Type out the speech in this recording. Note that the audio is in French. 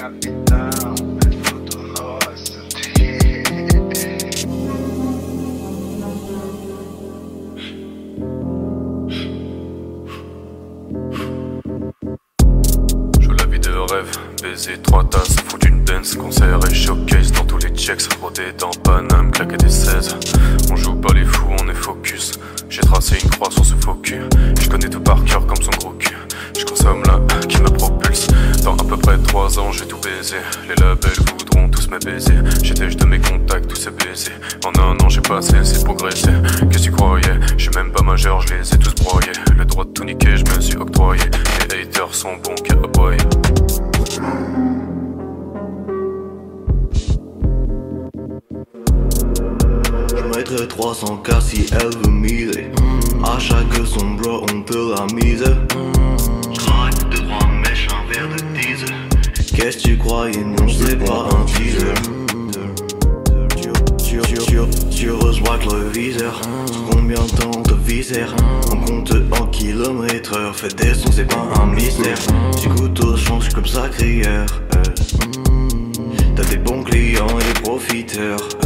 Baiser 3 tasses, foutre une Benz, concert et showcase dans tous les checks, rodé dans Paname, claquer des 16. On joue pas les fous, on est focus. J'ai tracé une croix sur ce faux cul. Je connais tout par cœur comme son gros cul. Je consomme la qui me propulse. Dans à peu près 3 ans, j'ai tout baisé. Les labels voudront tous me baiser. J'étais de mes contacts, tous ces baisers. En un an, j'ai passé, c'est progressé. Qu'est-ce que tu croyais? Je suis même pas majeur, je les ai tous broyés. Le droit de tout niquer, je me suis octroyé. Les haters sont bons qu'à aboyer. Je mettrai 300K si elle veut miser. À chaque son bro on peut la miser. J'craque 2-3 mèches, un verre de diesel. Qu'est-ce que tu croyais? Non c'est pas un teaser. Tu reçois que le viseur. Sur combien de temps te visère? On compte en kilomètres. Fais des sons, c'est pas un mystère. J'écoute au change comme ça crieur. T'as des bons clients et des profiteurs.